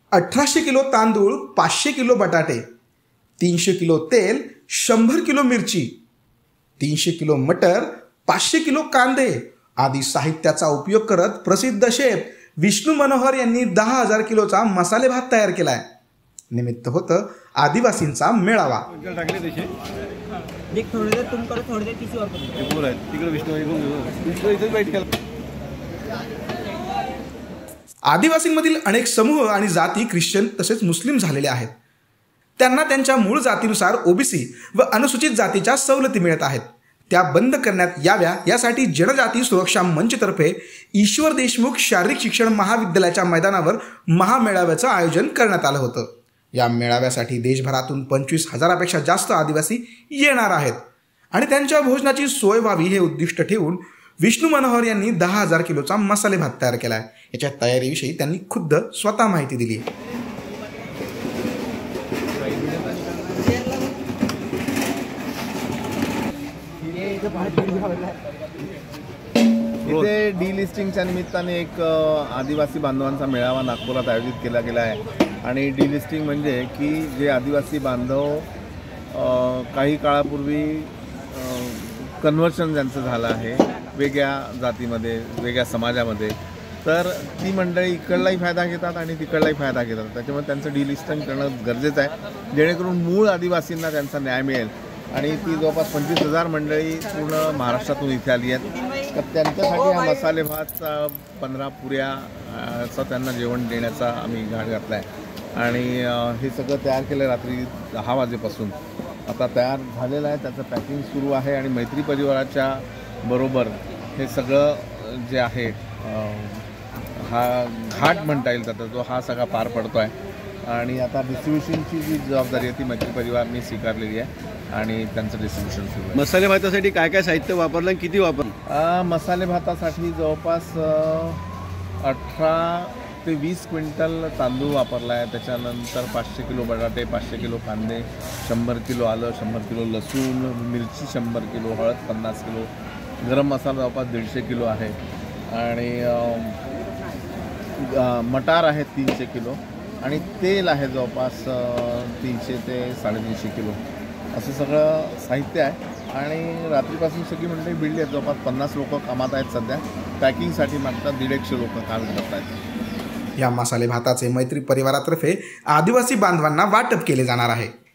1800 kilo तांदूळ, 500 kilo बटाटे, 300 kilo तेल, 100 किलो मिरची, 300 किलो मटर, 500 किलो कांदे आदी साहित्याचा उपयोग करत प्रसिद्ध शेफ विष्णू मनोहर यांनी 10,000 किलोचा मसाले भात तयार केलाय। निमित्त होतं आदिवासींचा मेळावा। आदिवासींमधील अनेक समूह आणि जाती ख्रिश्चन तसेच मुस्लिम झालेले आहेत। त्यांना त्यांच्या मूळ जातीनुसार ओबीसी व अनुसूचित जातीच्या सवलती मिळत आहेत, त्या बंद करण्यात याव्या यासाठी जनजाती सुरक्षा मंचतर्फे ईश्वर देशमुख शारीरिक शिक्षण महाविद्यालयाच्या मैदानावर महामेळाव्याचं आयोजन करण्यात आलं होतं। या मेळाव्यासाठी देशभरातून 25,000पेक्षा जास्त आदिवासी येणार आहेत आणि त्यांच्या भोजनाची सोय व्हावी हे उद्दिष्ट ठेवून विष्णू मनोहर यांनी 10,000 किलोचा मसाले भात तयार केलाय। याच्या तयारीविषयी त्यांनी खुद्द स्वतः माहिती दिली। इथे डिलिस्टिंगच्या निमित्ताने एक आदिवासी बांधवांचा मेळावा नागपुरात आयोजित केला गेला आहे आणि डिलिस्टिंग म्हणजे की जे आदिवासी बांधव काही काळापूर्वी कन्व्हर्शन ज्यांचं झालं आहे वेगळ्या जातीमध्ये, वेगळ्या समाजामध्ये, तर ती मंडळी इकडलाही फायदा घेतात आणि तिकडलाही फायदा घेतात। त्याच्यामुळे त्यांचं डिलिस्टिंग करणं गरजेचं आहे जेणेकरून मूळ आदिवासींना त्यांचा न्याय मिळेल। आणि ती जवळपास 25,000 मंडळी पूर्ण महाराष्ट्रातून इथे आली आहेत, तर त्यांच्यासाठी हा मसाले भात 15 पुऱ्याचं त्यांना जेवण देण्याचा आम्ही घाट घातला आहे आणि हे सगळं तयार केलं रात्री 10 वाजेपासून। आता तयार झालेलं आहे, त्याचं पॅकिंग सुरू आहे आणि मैत्री परिवाराच्या बरोबर हे सगळं जे आहे हा घाट म्हणता येईल तर तो हा सगळा पार पडतो आहे आणि आता डिस्ट्रीब्युशनची जी जबाबदारी आहे ती मैत्री परिवाराने स्वीकारलेली आहे आणि त्यांचं डिस्ट्रीब्युशन सुरू आहे। मसाले भातासाठी काय काय साहित्य वापरलं आणि किती वापरलं? मसाले भातासाठी जवळपास 18 ते 20 क्विंटल तांदूळ वापरला आहे, त्याच्यानंतर 500 किलो बटाटे, 500 किलो कांदे, 100 किलो आलं, 100 किलो लसूण, मिरची 100 किलो, हळद 50 किलो, गरम मसाला जवळपास 150 किलो आहे आणि मटार आहे 300 किलो आणि तेल आहे जवळपास 300 ते 350 किलो असं सगळं साहित्य आहे आणि रात्रीपासून सगळी मंडळी भिडली आहेत। जवळपास 50 लोक कामात आहेत सध्या, पॅकिंगसाठी मागतात 150 लोक काम करत आहेत। या मसाले भाताचे मैत्री परिवारातर्फे आदिवासी बांधवांना वाटप केले जाणार आहे।